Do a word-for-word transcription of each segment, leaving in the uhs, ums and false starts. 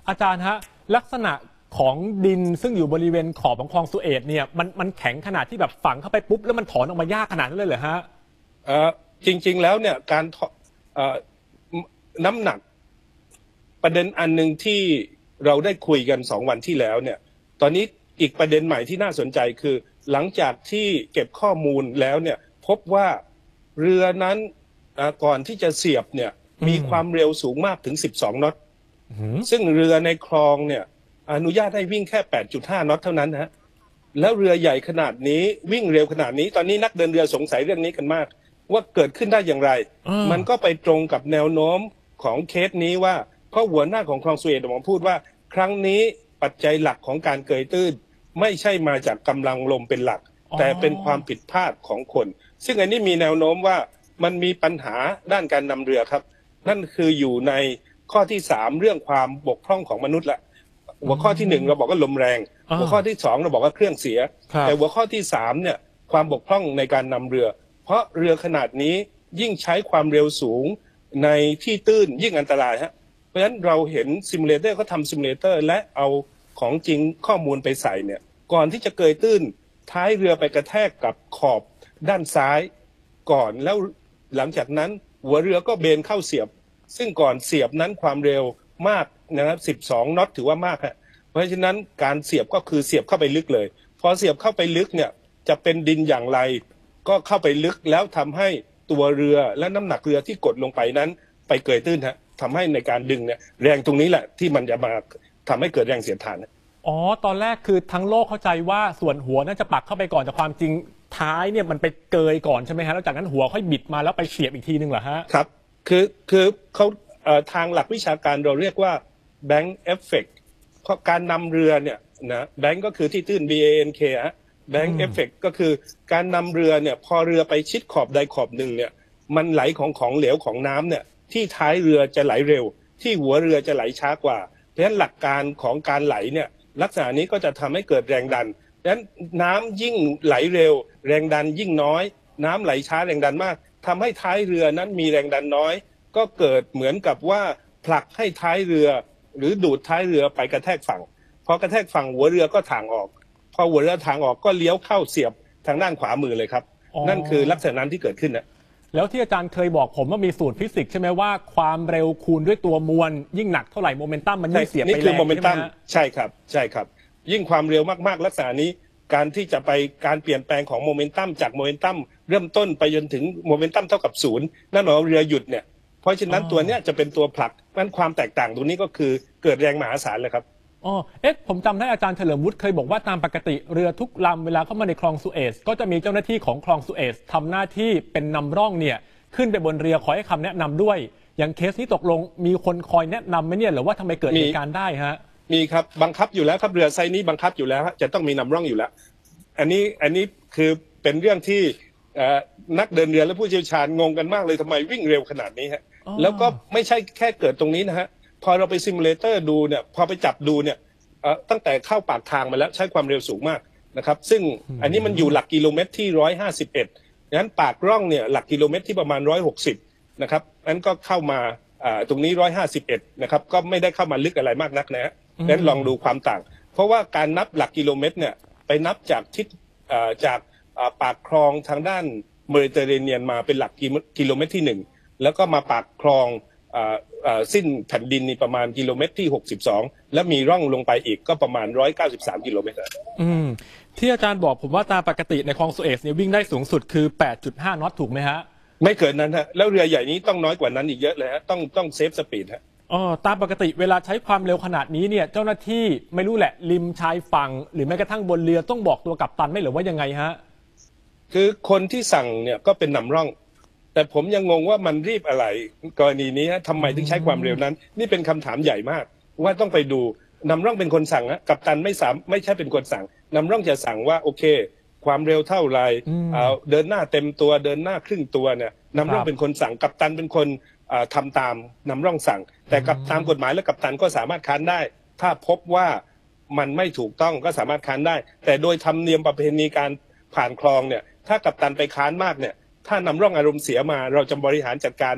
อาจารย์ฮะลักษณะของดินซึ่งอยู่บริเวณขอบของคลองสุเอซเนี่ยมันมันแข็งขนาดที่แบบฝังเข้าไปปุ๊บแล้วมันถอนออกมายากขนาดนั้นเลยเหรอฮะเอ่อจริงๆแล้วเนี่ยการเอ่อน้ำหนักประเด็นอันหนึ่งที่เราได้คุยกันสองวันที่แล้วเนี่ยตอนนี้อีกประเด็นใหม่ที่น่าสนใจคือหลังจากที่เก็บข้อมูลแล้วเนี่ยพบว่าเรือนั้นก่อนที่จะเสียบเนี่ยมีความเร็วสูงมากถึงสิบสองน็อตซึ่งเรือในคลองเนี่ยอนุญาตให้วิ่งแค่ แปดจุดห้า น็อตเท่านั้นฮะแล้วเรือใหญ่ขนาดนี้วิ่งเร็วขนาดนี้ตอนนี้นักเดินเรือสงสัยเรื่องนี้กันมากว่าเกิดขึ้นได้อย่างไรมันก็ไปตรงกับแนวโน้มของเคสนี้ว่าเพราะหัวหน้าของคลองสุเอซผมพูดว่าครั้งนี้ปัจจัยหลักของการเกยตื้นไม่ใช่มาจากกำลังลมเป็นหลักแต่เป็นความผิดพลาดของคนซึ่งอันนี้มีแนวโน้มว่ามันมีปัญหาด้านการนำเรือครับนั่นคืออยู่ในข้อที่สามเรื่องความบกพร่องของมนุษย์ละหัวข้อที่หนึ่งเราบอกว่าลมแรงหัวข้อที่สองเราบอกว่าเครื่องเสียแต่หัวข้อที่สามเนี่ยความบกพร่องในการนำเรือเพราะเรือขนาดนี้ยิ่งใช้ความเร็วสูงในที่ตื้นยิ่งอันตรายฮะเพราะฉะนั้นเราเห็นซิมูเลเตอร์เขาทำซิมูเลเตอร์และเอาของจริงข้อมูลไปใส่เนี่ยก่อนที่จะเกยตื้นท้ายเรือไปกระแทกกับขอบด้านซ้ายก่อนแล้วหลังจากนั้นหัวเรือก็เบนเข้าเสียบซึ่งก่อนเสียบนั้นความเร็วมากนะครับสิบสองน็อตถือว่ามากฮะเพราะฉะนั้นการเสียบก็คือเสียบเข้าไปลึกเลยพอเสียบเข้าไปลึกเนี่ยจะเป็นดินอย่างไรก็เข้าไปลึกแล้วทำให้ตัวเรือและน้ำหนักเรือที่กดลงไปนั้นไปเกยตื้นฮะทำให้ในการดึงเนี่ยแรงตรงนี้แหละที่มันจะมาทำให้เกิดแรงเสียดทานอ๋อตอนแรกคือทั้งโลกเข้าใจว่าส่วนหัวน่าจะปักเข้าไปก่อนแต่ความจริงท้ายเนี่ยมันไปเกยก่อนใช่ไหมฮะแล้วจากนั้นหัวค่อยบิดมาแล้วไปเสียบอีกทีนึงเหรอฮะครับคือคือเขาทางหลักวิชาการเราเรียกว่า bank effect เพราะการนำเรือเนี่ยนะ bank ก็คือที่ตื้น B A N K ฮะ bank effect ก็คือการนำเรือเนี่ยพอเรือไปชิดขอบใดขอบหนึ่งเนี่ยมันไหลของของเหลวของน้ำเนี่ยที่ท้ายเรือจะไหลเร็วที่หัวเรือจะไหลช้ากว่าเพราะฉะนั้นหลักการของการไหลเนี่ยลักษณะนี้ก็จะทำให้เกิดแรงดันดังนั้นน้ำยิ่งไหลเร็วแรงดันยิ่งน้อยน้ำไหลช้าแรงดันมากทำให้ท้ายเรือนั้นมีแรงดันน้อยก็เกิดเหมือนกับว่าผลักให้ท้ายเรือหรือดูดท้ายเรือไปกระแทกฝั่งพอกระแทกฝั่งหัวเรือก็ถ่างออกพอหัวเรือถ่างออกก็เลี้ยวเข้าเสียบทางด้านขวามือเลยครับนั่นคือลักษณะนั้นที่เกิดขึ้นนะแล้วที่อาจารย์เคยบอกผมว่ามีสูตรฟิสิกส์ใช่ไหมว่าความเร็วคูณด้วยตัวมวลยิ่งหนักเท่าไหร่โมเมนตัมมันยิ่งเสียบไปแรงนี่คือโมเมนตัมใช่ครับใช่ครับยิ่งความเร็วมากๆลักษณะนี้การที่จะไปการเปลี่ยนแปลงของโมเมนตัมจากโมเมนตัมเริ่มต้นไปจนถึงโมเมนตัมเท่ากับศูนย์นั่นหมายความว่าเรือหยุดเนี่ยเพราะฉะนั้นตัวเนี้ยจะเป็นตัวผลักนั้นความแตกต่างตรงนี้ก็คือเกิดแรงมหาศาลเลยครับอ๋อเอ๊ะผมจำได้อาจารย์เฉลิมวุฒิเคยบอกว่าตามปกติเรือทุกลำเวลาเข้ามาในคลองสุเอซก็จะมีเจ้าหน้าที่ของคลองสุเอซทำหน้าที่เป็นนำร่องเนี่ยขึ้นไปบนเรือขอให้คำแนะนำด้วยอย่างเคสนี้ตกลงมีคนคอยแนะนำไหมเนี่ยหรือว่าทำไมเกิดเหตุการณ์ได้ฮะมีครับบังคับอยู่แล้วครับเรือไซส์นี้บังคับอยู่แล้วจะต้องมีนำร่องอยู่แล้วอันนี้อันนี้คือเป็นเรื่องที่นักเดินเรือและผู้เชี่ยวชาญงงกันมากเลยทำไมวิ่งเร็วขนาดนี้ฮะแล้วก็ไม่ใช่แค่เกิดตรงนี้นะฮะพอเราไปซิมูเลเตอร์ดูเนี่ยพอไปจับดูเนี่ยตั้งแต่เข้าปากทางมาแล้วใช้ความเร็วสูงมากนะครับซึ่งอันนี้มันอยู่หลักกิโลเมตรที่หนึ่งร้อยห้าสิบเอ็ดงั้นปากร่องเนี่ยหลักกิโลเมตรที่ประมาณหนึ่งร้อยหกสิบนะครับนั้นก็เข้ามาตรงนี้หนึ่งร้อยห้าสิบเอ็ดนะครับก็ไม่ได้เข้ามาลึกอะไรมากนักนะฮะงั้นลองดูความต่างเพราะว่าการนับหลักกิโลเมตรเนี่ยไปนับจากทิศจากปากคลองทางด้านเมดิเตอร์เรเนียนมาเป็นหลักกิโลเมตรที่หนึ่งแล้วก็มาปากคลองสิ้นแผ่นดินนี่ประมาณกิโลเมตรที่หกสิบสองและมีร่องลงไปอีกก็ประมาณหนึ่งร้อยเก้าสิบสามกิโลเมตรอืมที่อาจารย์บอกผมว่าตามปกติในคลองสุเอซเนี่ยวิ่งได้สูงสุดคือ แปดจุดห้า น็อตถูกไหมฮะไม่เกินนั้นฮะแล้วเรือใหญ่นี้ต้องน้อยกว่านั้นอีกเยอะเลยฮะต้องต้องเซฟสปีดฮะอ๋อตามปกติเวลาใช้ความเร็วขนาดนี้เนี่ยเจ้าหน้าที่ไม่รู้แหละริมชายฝั่งหรือแม้กระทั่งบนเรือต้องบอกตัวกัปตันไม่หรือว่ายังไงฮะคือคนที่สั่งเนี่ยก็เป็นนำร่องแต่ผมยังงงว่ามันรีบอะไรกรณีนี้ฮะทำไมถึงใช้ความเร็วนั้นนี่เป็นคำถามใหญ่มากว่าต้องไปดูนำร่องเป็นคนสั่งฮะกัปตันไม่สามไม่ใช่เป็นคนสั่งนำร่องจะสั่งว่าโอเคความเร็วเท่าไรเดินหน้าเต็มตัวเดินหน้าครึ่งตัวเนี่ยนำร่องเป็นคนสั่งกัปตันเป็นคนทำตามนำร่องสั่งแต่กับตามกฎหมายและกัปตันก็สามารถค้านได้ถ้าพบว่ามันไม่ถูกต้องก็สามารถค้านได้แต่โดยธรรมเนียมประเพณีการผ่านคลองเนี่ยถ้ากัปตันไปค้านมากเนี่ยถ้านำร่องอารมณ์เสียมาเราจะบริหารจัดการใน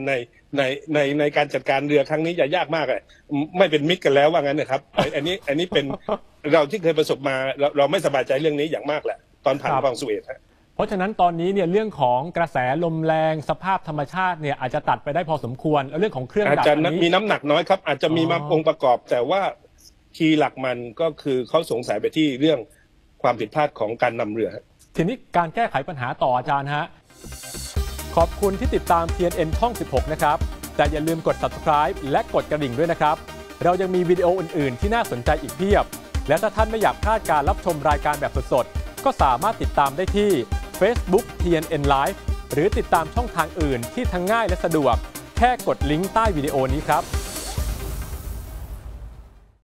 ในในในการจัดการเรือครั้งนี้จะยากมากเลยไม่เป็นมิตรกันแล้วว่างั้นนะครับอันนี้อันนี้เป็นเราที่เคยประสบมาเราเราไม่สบายใจเรื่องนี้อย่างมากแหละตอนผ่านคลองสุเอซฮะเพราะฉะนั้นตอนนี้เนี่ยเรื่องของกระแสลมแรงสภาพธรรมชาติเนี่ยอาจจะตัดไปได้พอสมควรแล้วเรื่องของเครื่องดับอันนี้มีน้ำหนักน้อยครับอาจจะมีมาองค์ประกอบแต่ว่าคีย์หลักมันก็คือเขาสงสัยไปที่เรื่องความผิดพลาดของการนำเรือทีนี้การแก้ไขปัญหาต่ออาจารย์ฮะขอบคุณที่ติดตาม ที เอ็น เอ็น ช่องสิบหกนะครับแต่อย่าลืมกด ซับสไครบ์ และกดกระดิ่งด้วยนะครับเรายังมีวิดีโออื่นๆที่น่าสนใจอีกเพียบและถ้าท่านไม่อยากพลาดการรับชมรายการแบบสดๆก็สามารถติดตามได้ที่ Facebook ที เอ็น เอ็น Live หรือติดตามช่องทางอื่นที่ทั้งง่ายและสะดวกแค่กดลิงก์ใต้วิดีโอนี้ครับ